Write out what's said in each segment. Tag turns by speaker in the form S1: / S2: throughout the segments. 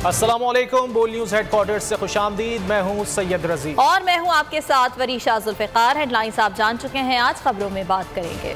S1: अस्सलामुअलैकुम, बोल news headquarter से खुशामदीद। मैं हूँ सैयद रजी
S2: और मैं हूँ आपके साथ वरीशा जुल्फ़िकार। हेडलाइंस आप जान चुके हैं, आज खबरों में बात करेंगे।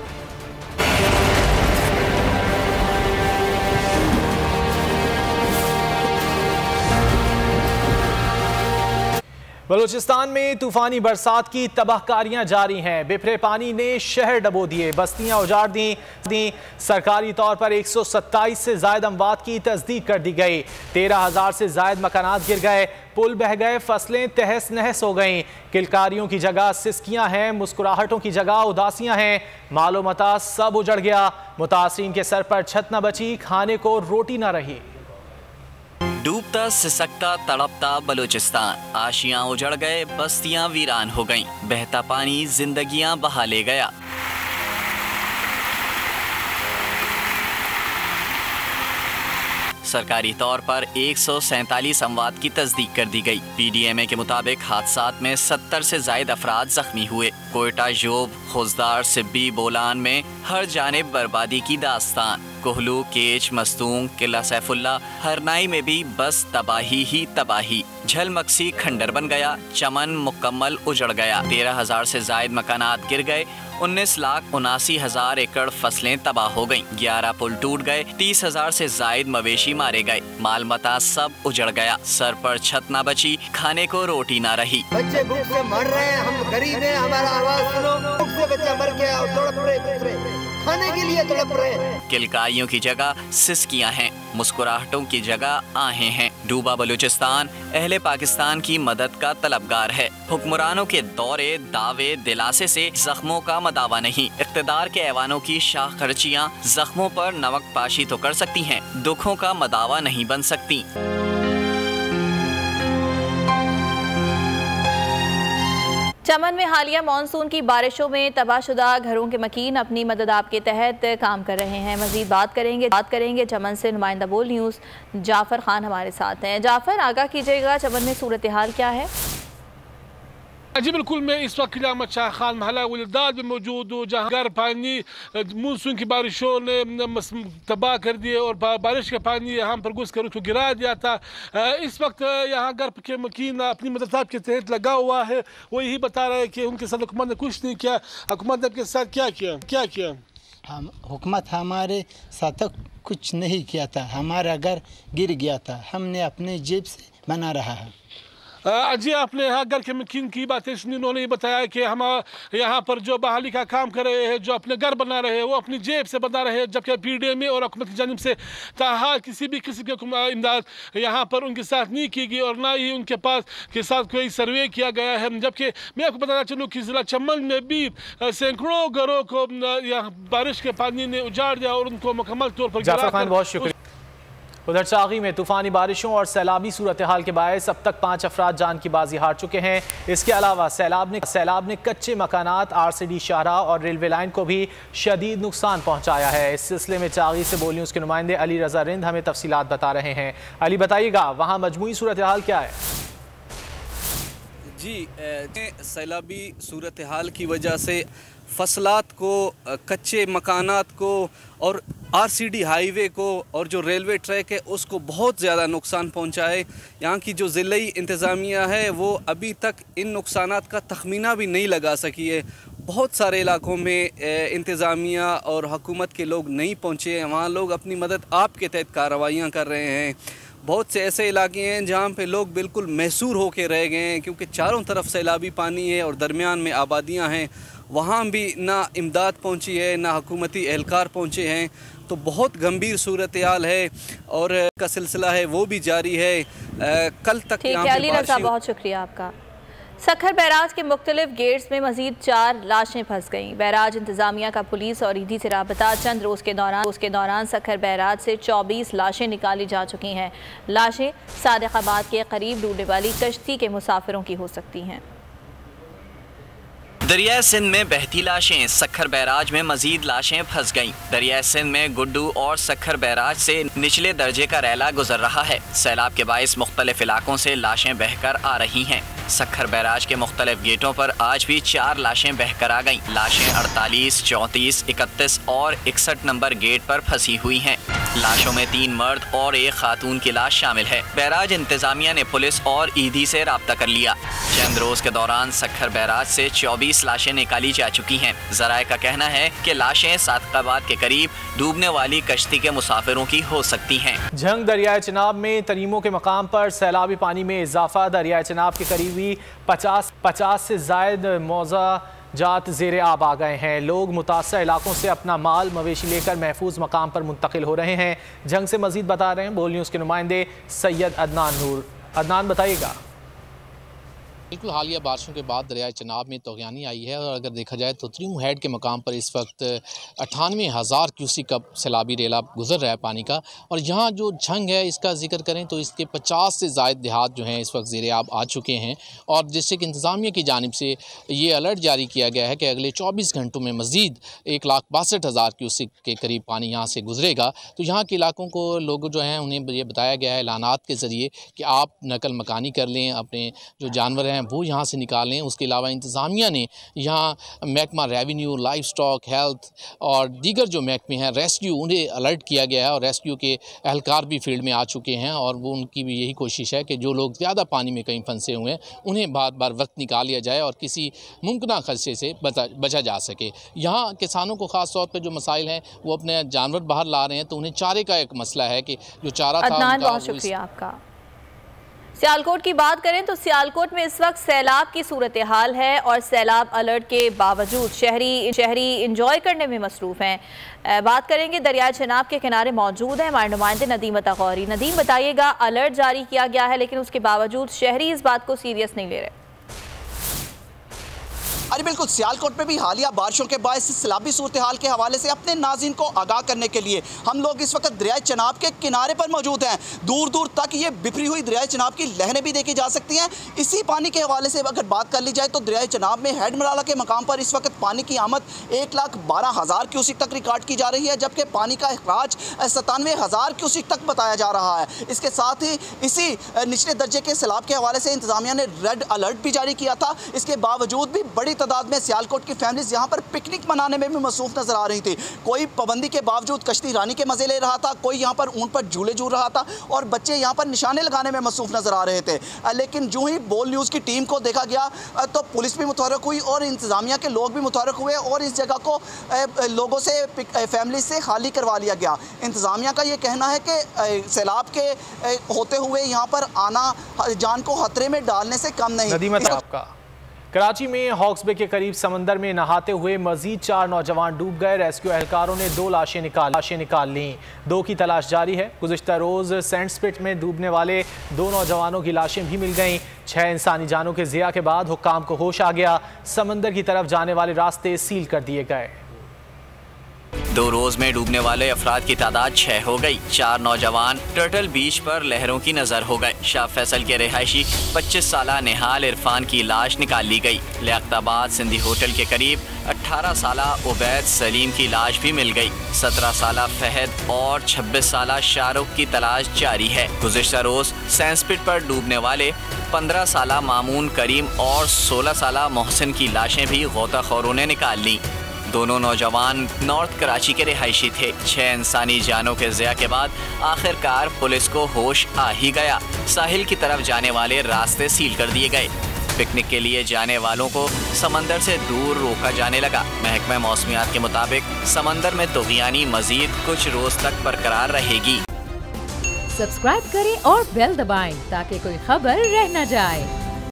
S1: बलूचिस्तान में तूफानी बरसात की तबाहकारियां जारी हैं। बिफरे पानी ने शहर डबो दिए, बस्तियां उजाड़ दी। सरकारी तौर पर 127 से जायद अमवात की तस्दीक कर दी गई। 13,000 से जायद मकानात गिर गए, पुल बह गए, फसलें तहस नहस हो गईं। किलकारियों की जगह सिसकियां हैं, मुस्कुराहटों की जगह उदासियां हैं। मालो मता सब उजड़ गया। मुतासिरीन के सर पर छत न बची, खाने को रोटी न रही।
S3: डूबता सिसकता तड़पता बलूचिस्तान, आशियां उजड़ गए, बस्तियां वीरान हो गईं, बहता पानी जिंदगियां बहा ले गया। सरकारी तौर पर 147 अमवात की तस्दीक कर दी गई। PDMA के मुताबिक हादसात में 70 से जायद अफराद जख्मी हुए। कोयटा, जोब, खुजदार, सिब्बी, बोलान में हर जानिब बर्बादी की दास्तान। कोहलू, केच, मस्तूंग, किला सैफुल्ला, हरनाई में भी बस तबाही ही तबाही। झलमक्सी खंडर बन गया, चमन मुकम्मल उजड़ गया। 13,000 से जायद मकानात गिर गए, 19,79,000 एकड़ फसलें तबाह हो गईं, 11 पुल टूट गए, 30,000 से जायद मवेशी मारे गए, माल मता सब उजड़ गया। सर पर छत न बची, खाने को रोटी न रही।
S4: बच्चे भूख से मर रहे हैं, हम गरीब हैं, हमारा आवाज सुनो। भूख से बच्चा मर गया और तड़प रहे, खाने के लिए तड़प रहे।
S3: किलकारियों की जगह सिसकियां हैं, मुस्कुराहटों की जगह आहें हैं। डूबा बलूचिस्तान अहले पाकिस्तान की मदद का तलबगार है। हुक्मरानों के दौरे, दावे, दिलासे से जख्मों का मदावा नहीं। इक़्तिदार के ऐवानों की शाह खर्चियाँ जख्मों पर नमक पाशी तो कर सकती हैं, दुखों का मदावा नहीं बन सकती।
S2: चमन में हालिया मानसून की बारिशों में तबाहशुदा घरों के मकीन अपनी मदद आपके तहत काम कर रहे हैं। मजीद बात करेंगे चमन से नुमाइंदा बोल न्यूज़ जाफ़र खान हमारे साथ हैं। जाफ़र, आगाह कीजिएगा, चमन में सूरत हाल क्या है?
S5: जी बिल्कुल, मैं इस वक्त किला अहमद शाह खान महला वलीदाद में मौजूद हूँ, जहाँ घर पानी मानसून की बारिशों ने तबाह कर दिए और बारिश का पानी यहाँ पर घुस कर उसको गिरा दिया था। इस वक्त यहाँ घर के मकीन अपनी मदद के तहत लगा हुआ है। वो यही बता रहे हैं कि उनके साथ हुकूमत ने कुछ नहीं किया। हुकूमत ने आपके साथ क्या किया?
S6: हम हुकूमत हमारे साथ कुछ नहीं किया था, हमारा घर गिर गया था, हमने अपने जेब से बना रहा है।
S5: जी, आपने यहाँ घर के मकीन की बातें सुनी। उन्होंने बताया कि हम यहाँ पर जो बहाली का काम कर रहे हैं, जो अपने घर बना रहे हैं, वो अपनी जेब से बना रहे हैं, जबकि PDMA और हुकूमत की जानिब से ताहाल किसी भी किस्म की इमदाद यहाँ पर उनके साथ नहीं की गई और ना ही उनके पास के साथ कोई सर्वे किया गया है। जबकि मैं आपको बताना चलूँ कि ज़िला चमन में भी सैकड़ों घरों को यहाँ बारिश के पानी ने उजाड़ दिया और उनको मुकम्मल तौर पर
S1: बहुत शुक्रिया। उधर चागी में तूफानी बारिशों और सैलाबी सूरत हाल के बायस अब तक 5 अफराद जान की बाजी हार चुके हैं। इसके अलावा सैलाब ने कच्चे मकानात, RCD शाहराह और रेलवे लाइन को भी शदीद नुकसान पहुंचाया है। इस सिलसिले में चागी से बोल न्यूज़ के नुमाइंदे अली रजा रिंद हमें तफसीलात बता रहे हैं। अली, बताइएगा वहाँ मजमूई सूरत हाल क्या है?
S7: जी, सैलाबी सूरत हाल की वजह से फसलात को, कच्चे मकानात को और RCD हाईवे को और जो रेलवे ट्रैक है उसको बहुत ज़्यादा नुकसान पहुंचा है। यहाँ की जो ज़िलाई इंतज़ामिया है वो अभी तक इन नुकसानात का तखमीना भी नहीं लगा सकी है। बहुत सारे इलाकों में इंतज़ामिया और हुकूमत के लोग नहीं पहुँचे हैं, वहाँ लोग अपनी मदद आपके तहत कार्रवाइयाँ कर रहे हैं। बहुत से ऐसे इलाके हैं जहाँ पे लोग बिल्कुल महसूर होकर रह गए हैं, क्योंकि चारों तरफ सैलाबी पानी है और दरमियान में आबादियाँ हैं। वहाँ भी ना इमदाद पहुँची है, ना हुकूमती एहलकार पहुँचे हैं। तो बहुत गंभीर सूरत हाल है और का सिलसिला है वो भी जारी है। कल तक यहाँ पे
S2: बहुत शुक्रिया आपका। सखर बैराज के मुख्तलिफ गेट्स में मजीद 4 लाशें फंस गईं। बैराज इंतजामिया का पुलिस और ED से राबता चंद रोज़ के दौरान सखर बैराज से 24 लाशें निकाली जा चुकी हैं। लाशें सादिकाबाद के करीब डूबने वाली कश्ती के मुसाफिरों की हो सकती हैं।
S3: दरिया सिंध में बहती लाशें, सखर बैराज में मजीद लाशें फंस गईं। दरिया सिंध में गुड्डू और सखर बैराज से निचले दर्जे का रैला गुजर रहा है। सैलाब के बायस मुख्तलिफ इलाकों से लाशें बहकर आ रही हैं। सखर बैराज के मुख्तलिफ गेटों पर आज भी 4 लाशें बहकर आ गईं। लाशें 48, 34, 31 और 61 नंबर गेट पर फंसी हुई हैं। लाशों में 3 मर्द और 1 खातून की लाश शामिल है। बैराज इंतजामिया ने पुलिस और ईदी से राब्ता कर लिया। चंद रोज के दौरान सखर बैराज से 24 लाशें निकाली जा चुकी हैं। जराए का कहना है कि लाशें सादकाबाद के करीब डूबने वाली कश्ती के मुसाफिरों की हो सकती हैं।
S1: जंग दरियाए चिनाब में तरीमों के मकाम पर सैलाबी पानी में इजाफा। दरियाए चिनाब के करीबी 50 से जायद मौजा जात ज़ेरे आब आ गए हैं। लोग मुतासर इलाकों से अपना माल मवेशी लेकर महफूज मकाम पर मुंतकिल हो रहे हैं। जंग से मजीद बता रहे हैं बोल न्यूज़ के नुमाइंदे सैयद अदनान नूर। अदनान, बताइएगा।
S8: बिल्कुल, हालिया बारिशों के बाद दरियाए चिनाब में तोग़यानी आई है और अगर देखा जाए तो त्रिमु हेड के मकाम पर इस वक्त 98,000 क्यूसिक का सैलाबी रेला गुजर रहा है पानी का। और यहाँ जो जंग है इसका जिक्र करें तो इसके 50 से ज़ायद देहात जो हैं इस वक्त ज़ेरे आब आ चुके हैं। और डिस्ट्रिक्ट इंतज़ामिया की जानिब से ये अलर्ट जारी किया गया है कि अगले 24 घंटों में मज़ीद 1,62,000 क्यूसिक के करीब पानी यहाँ से गुजरेगा। तो यहाँ के इलाकों को लोग जो हैं उन्हें ये बताया गया है ऐलानात के ज़रिए कि आप नकल मकानी कर लें, अपने जो जानवर हैं वो यहाँ से निकालें। उसके अलावा इंतज़ामिया ने यहाँ महकमा रेवेन्यू, लाइफ स्टॉक, हेल्थ और दीगर जो महकमे हैं, रेस्क्यू, उन्हें अलर्ट किया गया है और रेस्क्यू के एहलकार भी फील्ड में आ चुके हैं। और वो उनकी भी यही कोशिश है कि जो लोग ज़्यादा पानी में कहीं फंसे हुए हैं उन्हें बार वक्त निकाल लिया जाए और किसी मुमकिन खदशे से बचा जा सके। यहाँ किसानों को ख़ास तौर पर जो मसाइल हैं वो अपने जानवर बाहर ला रहे हैं तो उन्हें चारे का एक मसला है कि जो चारा था।
S2: बहुत शुक्रिया आपका। सियालकोट की बात करें तो सियालकोट में इस वक्त सैलाब की सूरत हाल है और सैलाब अलर्ट के बावजूद शहरी इंजॉय करने में मसरूफ़ हैं। बात करेंगे दरिया चिनाब के किनारे मौजूद है हमारे नुमाइंदे नदीम अतागौरी। नदीम, बताइएगा, अलर्ट जारी किया गया है लेकिन उसके बावजूद शहरी इस बात को सीरियस नहीं ले रहे।
S9: अरे बिल्कुल, सियालकोट में भी हालिया बारिशों के बाद सैलाबी सूरत हाल के हवाले से अपने नाज़रीन को आगाह करने के लिए हम लोग इस वक्त दरिया चिनाब के किनारे पर मौजूद हैं। दूर दूर तक ये बिखरी हुई दरिया चिनाब की लहरें भी देखी जा सकती हैं। इसी पानी के हवाले से अगर बात कर ली जाए तो दरिया चिनाब में हेड मराला के मकाम पर इस वक्त पानी की आमद 1,12,000 क्यूसिक तक रिकॉर्ड की जा रही है, जबकि पानी का अखराज 97,000 क्यूसिक तक बताया जा रहा है। इसके साथ ही इसी निचले दर्जे के सैलाब के हवाले से इंतजामिया ने रेड अलर्ट भी जारी किया था। इसके बावजूद भी बड़ी तादाद में सियालकोट की फैमिलीज यहाँ पर पिकनिक मनाने में भी मसरूफ नजर आ रही थी। कोई पाबंदी के बावजूद कश्ती रानी के मजे ले रहा था, कोई यहाँ पर ऊंट पर झूले झूल रहा था और बच्चे यहाँ पर निशाने लगाने में मसरूफ नजर आ रहे थे। लेकिन जो ही बोल न्यूज़ की टीम को देखा गया तो पुलिस भी मुतहरक हुई और इंतजामिया के लोग भी मुतहरक हुए और इस जगह को लोगों से, फैमिली से खाली करवा लिया गया। इंतजामिया का ये कहना है कि सैलाब के होते हुए यहाँ पर आना जान को खतरे में डालने से कम नहीं।
S1: कराची में हॉक्स बे के करीब समंदर में नहाते हुए मजीद 4 नौजवान डूब गए। रेस्क्यू एहलकारों ने 2 लाशें निकाल लीं। 2 की तलाश जारी है। गुज़िश्ता रोज़ सेंट स्पिट में डूबने वाले 2 नौजवानों की लाशें भी मिल गईं। 6 इंसानी जानों के ज़िया के बाद हुक्काम को होश आ गया। समंदर की तरफ जाने वाले रास्ते सील कर दिए गए।
S3: 2 रोज में डूबने वाले अफराद की तादाद 6 हो गई। 4 नौजवान टर्टल बीच पर लहरों की नजर हो गए। शाह फैसल के रिहायशी 25 साला निहाल इरफान की लाश निकाल ली गई। लियाकताबाद सिंधी होटल के करीब 18 साला उबैद सलीम की लाश भी मिल गई। 17 साला फहद और 26 साला शाहरुख की तलाश जारी है। गुज़िश्ता रोज सैनस्पिट पर डूबने वाले 15 साला मामून करीम और 16 साला मोहसिन की लाशें भी गोताखोरों ने निकाल ली। दोनों नौजवान नॉर्थ कराची के रिहायशी थे। 6 इंसानी जानों के ज़िया के बाद आखिरकार पुलिस को होश आ ही गया। साहिल की तरफ जाने वाले रास्ते सील कर दिए गए। पिकनिक के लिए जाने वालों को समंदर से दूर रोका जाने लगा। महकमा मौसमियात के मुताबिक समंदर में तूफ़ानी मजीद कुछ रोज तक बरकरार रहेगी।
S10: सब्सक्राइब करें और बेल दबाएं ताकि कोई खबर रह न जाए।